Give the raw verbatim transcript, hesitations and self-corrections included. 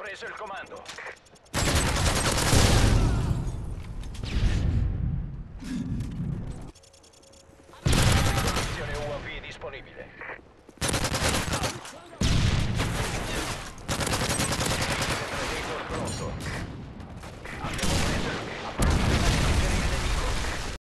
preso il comando. Posizione U A V disponibile.